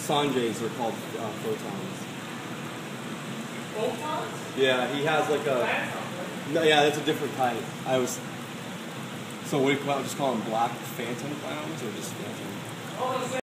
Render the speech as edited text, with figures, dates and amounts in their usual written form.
Sanjay's are called photons. Photons? Yeah, he has like a. No, yeah, that's a different type. So what do you just call them? Black phantom clowns or just phantom? Oh,